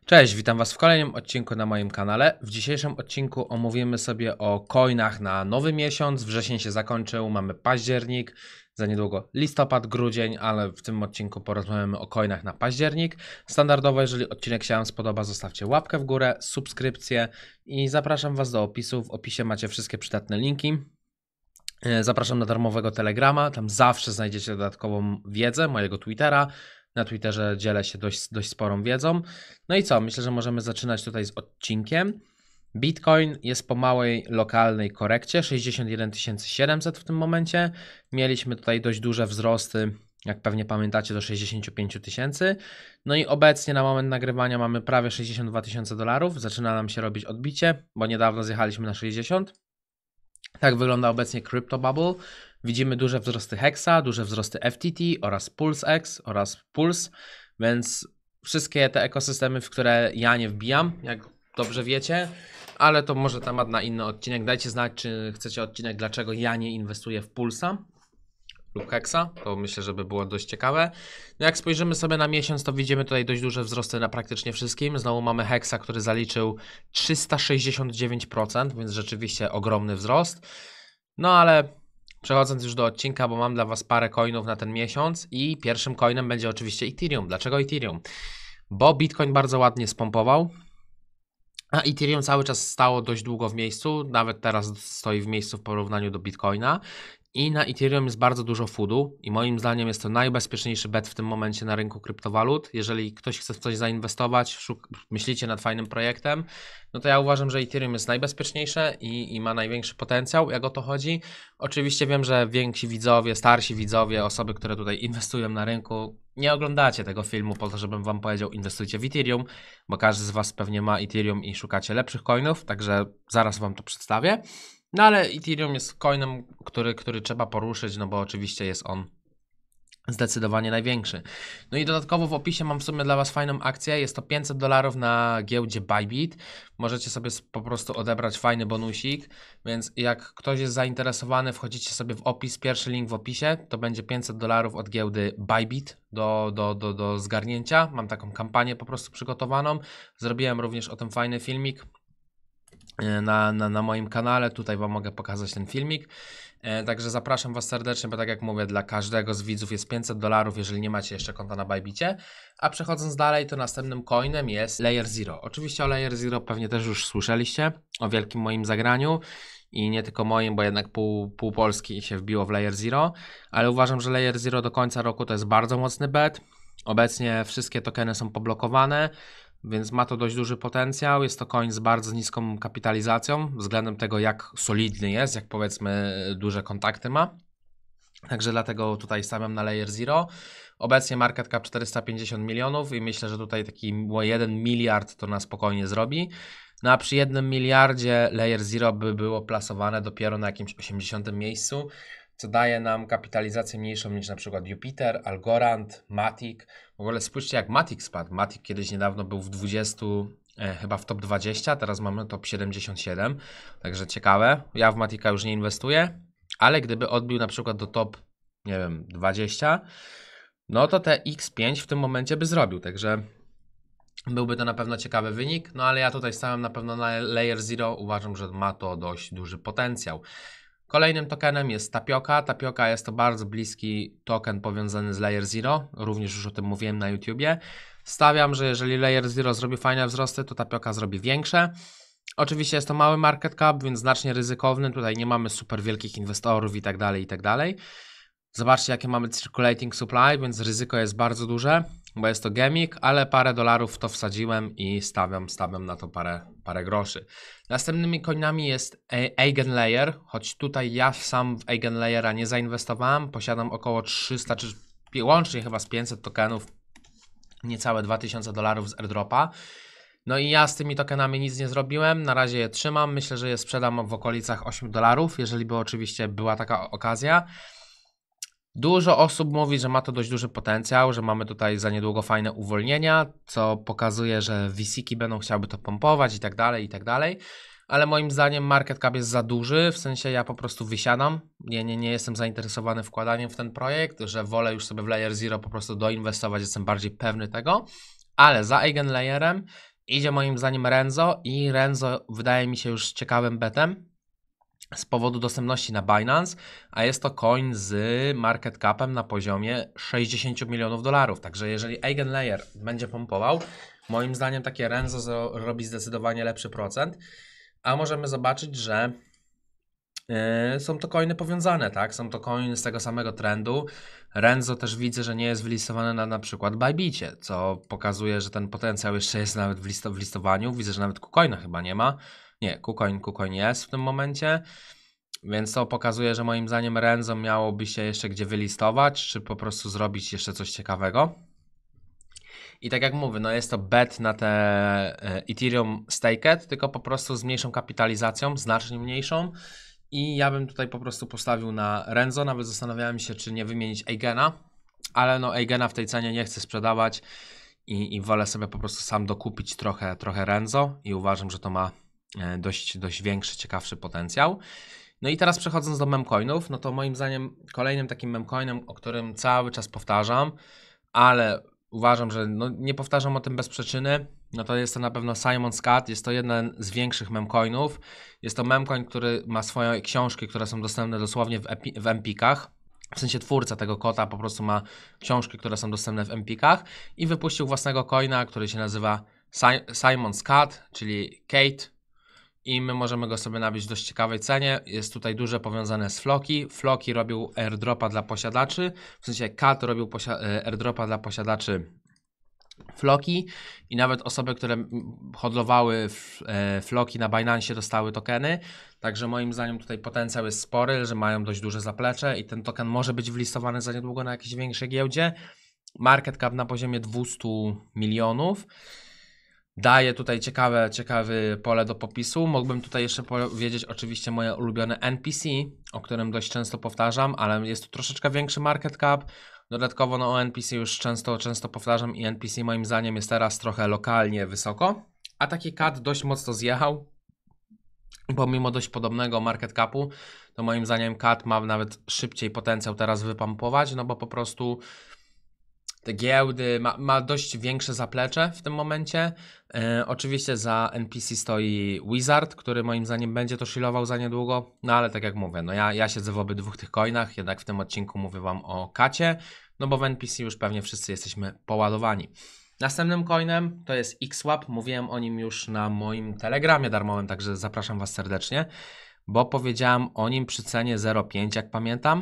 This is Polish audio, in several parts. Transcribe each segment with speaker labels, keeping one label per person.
Speaker 1: Cześć, witam Was w kolejnym odcinku na moim kanale. W dzisiejszym odcinku omówimy sobie o coinach na nowy miesiąc. Wrzesień się zakończył, mamy październik, za niedługo listopad, grudzień, ale w tym odcinku porozmawiamy o coinach na październik. Standardowo, jeżeli odcinek się Wam spodoba, zostawcie łapkę w górę, subskrypcję i zapraszam Was do opisu. W opisie macie wszystkie przydatne linki. Zapraszam na darmowego Telegrama, tam zawsze znajdziecie dodatkową wiedzę, mojego Twittera. Na Twitterze dzielę się dość sporą wiedzą. No i co? Myślę, że możemy zaczynać tutaj z odcinkiem. Bitcoin jest po małej lokalnej korekcie, 61 700 w tym momencie. Mieliśmy tutaj dość duże wzrosty, jak pewnie pamiętacie, do 65 000. No i obecnie na moment nagrywania mamy prawie 62 000 dolarów. Zaczyna nam się robić odbicie, bo niedawno zjechaliśmy na 60. Tak wygląda obecnie Crypto Bubble. Widzimy duże wzrosty Hexa, duże wzrosty FTT oraz PulseX oraz Pulse, więc wszystkie te ekosystemy, w które ja nie wbijam, jak dobrze wiecie, ale to może temat na inny odcinek. Dajcie znać, czy chcecie odcinek, dlaczego ja nie inwestuję w Pulsa lub Hexa, to myślę, że by było dość ciekawe. No jak spojrzymy sobie na miesiąc, to widzimy tutaj dość duże wzrosty na praktycznie wszystkim. Znowu mamy Hexa, który zaliczył 369%, więc rzeczywiście ogromny wzrost. No ale przechodząc już do odcinka, bo mam dla Was parę coinów na ten miesiąc i pierwszym coinem będzie oczywiście Ethereum. Dlaczego Ethereum? Bo Bitcoin bardzo ładnie spompował, a Ethereum cały czas stało dość długo w miejscu, nawet teraz stoi w miejscu w porównaniu do Bitcoina. I na Ethereum jest bardzo dużo foodu i moim zdaniem jest to najbezpieczniejszy bet w tym momencie na rynku kryptowalut. Jeżeli ktoś chce w coś zainwestować, myślicie nad fajnym projektem, no to ja uważam, że Ethereum jest najbezpieczniejsze i ma największy potencjał, jak o to chodzi. Oczywiście wiem, że więksi widzowie, starsi widzowie, osoby, które tutaj inwestują na rynku, nie oglądacie tego filmu po to, żebym Wam powiedział inwestujcie w Ethereum, bo każdy z Was pewnie ma Ethereum i szukacie lepszych coinów, także zaraz Wam to przedstawię. No ale Ethereum jest coinem, który trzeba poruszyć, no bo oczywiście jest on zdecydowanie największy. No i dodatkowo w opisie mam w sumie dla Was fajną akcję, jest to 500 dolarów na giełdzie Bybit. Możecie sobie po prostu odebrać fajny bonusik, więc jak ktoś jest zainteresowany, wchodzicie sobie w opis, pierwszy link w opisie, to będzie 500 dolarów od giełdy Bybit do zgarnięcia. Mam taką kampanię po prostu przygotowaną, zrobiłem również o tym fajny filmik na moim kanale, tutaj Wam mogę pokazać ten filmik, także zapraszam Was serdecznie, bo tak jak mówię, dla każdego z widzów jest 500 dolarów, jeżeli nie macie jeszcze konta na Bybicie. A przechodząc dalej, to następnym coinem jest Layer Zero. Oczywiście o Layer Zero pewnie też już słyszeliście, o wielkim moim zagraniu i nie tylko moim, bo jednak pół Polski się wbiło w Layer Zero, ale uważam, że Layer Zero do końca roku to jest bardzo mocny bet. Obecnie wszystkie tokeny są poblokowane, więc ma to dość duży potencjał. Jest to coin z bardzo niską kapitalizacją względem tego, jak solidny jest, jak powiedzmy duże kontakty ma. Także dlatego tutaj stawiam na Layer Zero. Obecnie market cap 450 milionów i myślę, że tutaj taki 1 miliard to na spokojnie zrobi. No a przy 1 miliardzie Layer Zero by było plasowane dopiero na jakimś 80 miejscu, co daje nam kapitalizację mniejszą niż na przykład Jupiter, Algorand, Matic. W ogóle spójrzcie, jak Matic spadł. Matic kiedyś niedawno był w 20, chyba w top 20, teraz mamy top 77, także ciekawe. Ja w Matica już nie inwestuję, ale gdyby odbił na przykład do top, nie wiem, 20, no to te X5 w tym momencie by zrobił, także byłby to na pewno ciekawy wynik, no ale ja tutaj stałem na pewno na Layer Zero, uważam, że ma to dość duży potencjał. Kolejnym tokenem jest Tapioca. Tapioca jest to bardzo bliski token powiązany z Layer Zero. Również już o tym mówiłem na YouTubie. Stawiam, że jeżeli Layer Zero zrobi fajne wzrosty, to Tapioca zrobi większe. Oczywiście jest to mały market cap, więc znacznie ryzykowny. Tutaj nie mamy super wielkich inwestorów i tak dalej, i tak dalej. Zobaczcie, jakie mamy circulating supply, więc ryzyko jest bardzo duże, bo jest to gemik, ale parę dolarów w to wsadziłem i stawiam na to parę groszy. Następnymi coinami jest Eigenlayer, choć tutaj ja sam w Eigenlayera nie zainwestowałem, posiadam około 300 czy łącznie chyba z 500 tokenów, niecałe 2000 dolarów z airdropa. No i ja z tymi tokenami nic nie zrobiłem, na razie je trzymam, myślę, że je sprzedam w okolicach 8 dolarów, jeżeli by oczywiście była taka okazja. Dużo osób mówi, że ma to dość duży potencjał, że mamy tutaj za niedługo fajne uwolnienia, co pokazuje, że VC-ki będą chciały to pompować i tak dalej, ale moim zdaniem market cap jest za duży, w sensie ja po prostu wysiadam, nie jestem zainteresowany wkładaniem w ten projekt, że wolę już sobie w Layer Zero po prostu doinwestować, jestem bardziej pewny tego, ale za Eigenlayerem Idzie moim zdaniem Renzo i Renzo wydaje mi się już ciekawym betem z powodu dostępności na Binance, a jest to coin z market capem na poziomie 60 milionów dolarów. Także jeżeli Eigenlayer będzie pompował, moim zdaniem takie Renzo robi zdecydowanie lepszy procent, a możemy zobaczyć, że są to coiny powiązane, tak? Są to coiny z tego samego trendu. Renzo też widzę, że nie jest wylistowane na przykład Bybicie, co pokazuje, że ten potencjał jeszcze jest nawet w listowaniu. Widzę, że nawet KuCoina chyba nie ma. Nie, KuCoin jest w tym momencie. Więc to pokazuje, że moim zdaniem Renzo miałoby się jeszcze gdzie wylistować, czy po prostu zrobić jeszcze coś ciekawego. I tak jak mówię, no jest to bet na te Ethereum Staked, tylko po prostu z mniejszą kapitalizacją, znacznie mniejszą. I ja bym tutaj po prostu postawił na Renzo, nawet zastanawiałem się, czy nie wymienić Eigena, ale no Eigena w tej cenie nie chcę sprzedawać i wolę sobie po prostu sam dokupić trochę Renzo i uważam, że to ma dość większy, ciekawszy potencjał. No i teraz przechodząc do memcoinów, no to moim zdaniem kolejnym takim memcoinem, o którym cały czas powtarzam, ale uważam, że no nie powtarzam o tym bez przyczyny, no to jest to na pewno Simon's Cat, jest to jeden z większych memcoinów. Jest to memcoin, który ma swoje książki, które są dostępne dosłownie w Empikach. W sensie twórca tego kota po prostu ma książki, które są dostępne w Empikach i wypuścił własnego coina, który się nazywa Simon's Cat, czyli Kate. I my możemy go sobie nabyć w dość ciekawej cenie. Jest tutaj duże powiązane z Floki. Floki robił airdropa dla posiadaczy, w sensie Cat robił airdropa dla posiadaczy Floki i nawet osoby, które hodlowały Floki na Binance dostały tokeny. Także moim zdaniem tutaj potencjał jest spory, że mają dość duże zaplecze i ten token może być wlistowany za niedługo na jakiejś większej giełdzie. Market cap na poziomie 200 milionów. Daje tutaj ciekawy pole do popisu. Mógłbym tutaj jeszcze powiedzieć oczywiście moje ulubione NPC, o którym dość często powtarzam, ale jest tu troszeczkę większy market cap. Dodatkowo no, o NPC już często powtarzam i NPC moim zdaniem jest teraz trochę lokalnie wysoko, a taki CAT dość mocno zjechał. Pomimo dość podobnego market capu, to moim zdaniem CAT ma nawet szybciej potencjał teraz wypampować, no bo po prostu te giełdy ma dość większe zaplecze w tym momencie. Oczywiście za NPC stoi Wizard, który moim zdaniem będzie to shillował za niedługo, no ale tak jak mówię, no ja siedzę w obydwu tych coinach, jednak w tym odcinku mówię Wam o kacie, no bo w NPC już pewnie wszyscy jesteśmy poładowani. Następnym coinem to jest XSwap, mówiłem o nim już na moim telegramie darmowym, także zapraszam Was serdecznie, bo powiedziałem o nim przy cenie 0,5 jak pamiętam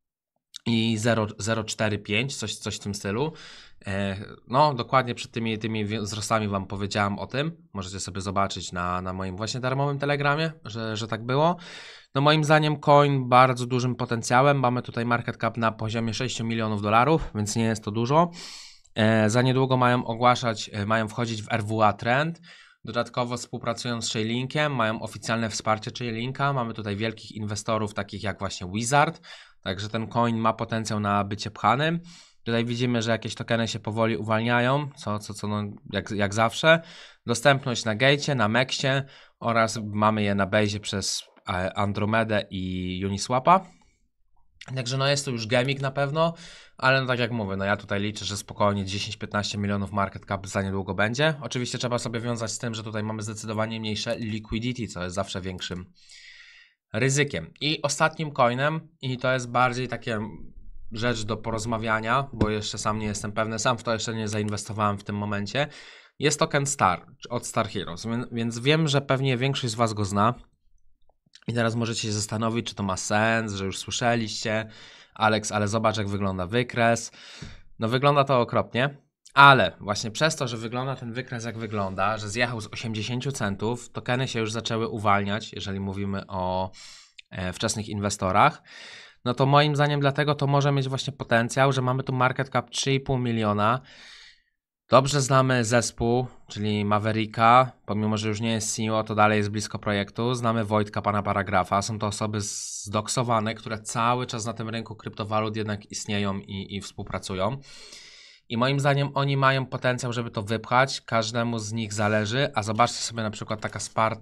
Speaker 1: i 0,45, coś w tym stylu. No, dokładnie przed tymi wzrostami Wam powiedziałem o tym. Możecie sobie zobaczyć na moim właśnie darmowym telegramie, że tak było. No moim zdaniem coin bardzo dużym potencjałem. Mamy tutaj market cap na poziomie 6 milionów dolarów, więc nie jest to dużo. Za niedługo mają wchodzić w RWA Trend. Dodatkowo współpracują z Chainlinkiem, mają oficjalne wsparcie Chainlinka. Mamy tutaj wielkich inwestorów takich jak właśnie Wizard. Także ten coin ma potencjał na bycie pchanym. Tutaj widzimy, że jakieś tokeny się powoli uwalniają, co no, jak zawsze. Dostępność na Gate'cie, na Mexie oraz mamy je na Base przez Andromedę i Uniswapa. Także no jest to już gaming na pewno, ale no tak jak mówię, no ja tutaj liczę, że spokojnie 10-15 milionów market cap za niedługo będzie. Oczywiście trzeba sobie wiązać z tym, że tutaj mamy zdecydowanie mniejsze liquidity, co jest zawsze większym ryzykiem. I ostatnim coinem, i to jest bardziej takie rzecz do porozmawiania, bo jeszcze sam nie jestem pewny, sam w to jeszcze nie zainwestowałem w tym momencie, jest token STAR od Star Heroes, więc wiem, że pewnie większość z Was go zna i teraz możecie się zastanowić, czy to ma sens, że już słyszeliście, Alex, ale zobacz jak wygląda wykres. No wygląda to okropnie, ale właśnie przez to, że wygląda ten wykres jak wygląda, że zjechał z 80 centów, tokeny się już zaczęły uwalniać, jeżeli mówimy o wczesnych inwestorach, no to moim zdaniem dlatego to może mieć właśnie potencjał, że mamy tu market cap 3,5 miliona. Dobrze znamy zespół, czyli Mavericka, pomimo że już nie jest CEO, to dalej jest blisko projektu. Znamy Wojtka, pana Paragrafa, są to osoby zdoksowane, które cały czas na tym rynku kryptowalut jednak istnieją i współpracują. I moim zdaniem oni mają potencjał, żeby to wypchać, każdemu z nich zależy, a zobaczcie sobie na przykład taka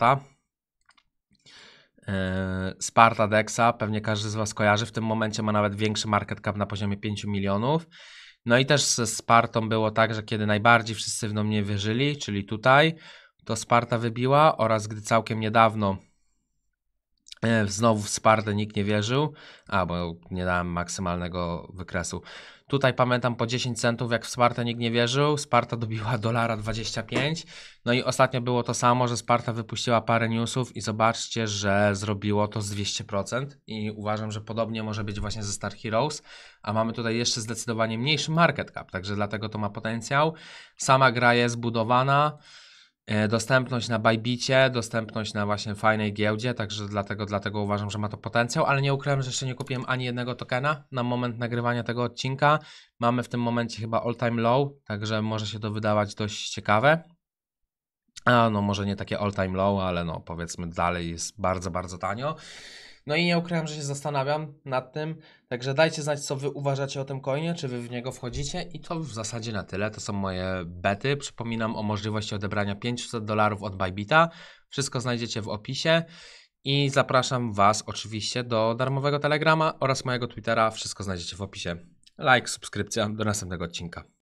Speaker 1: Sparta Dexa, pewnie każdy z Was kojarzy, w tym momencie ma nawet większy market cap na poziomie 5 milionów. No i też ze Spartą było tak, że kiedy najbardziej wszyscy w mnie wierzyli, czyli tutaj, to Sparta wybiła oraz gdy całkiem niedawno znowu w Spartę nikt nie wierzył, bo nie dałem maksymalnego wykresu. Tutaj pamiętam po 10 centów, jak w Spartę nikt nie wierzył, Sparta dobiła $1.25. No i ostatnio było to samo, że Sparta wypuściła parę newsów i zobaczcie, że zrobiło to z 200% i uważam, że podobnie może być właśnie ze Star Heroes, a mamy tutaj jeszcze zdecydowanie mniejszy market cap, także dlatego to ma potencjał. Sama gra jest budowana. Dostępność na Bybicie, dostępność na właśnie fajnej giełdzie, także dlatego uważam, że ma to potencjał, ale nie ukrywam, że jeszcze nie kupiłem ani jednego tokena na moment nagrywania tego odcinka. Mamy w tym momencie chyba all time low, także może się to wydawać dość ciekawe. No może nie takie all time low, ale no powiedzmy dalej jest bardzo, bardzo tanio. No i nie ukrywam, że się zastanawiam nad tym, także dajcie znać, co wy uważacie o tym coinie, czy wy w niego wchodzicie i to w zasadzie na tyle, to są moje bety. Przypominam o możliwości odebrania $500 od Bybita, wszystko znajdziecie w opisie i zapraszam was oczywiście do darmowego Telegrama oraz mojego Twittera, wszystko znajdziecie w opisie. Like, subskrypcja, do następnego odcinka.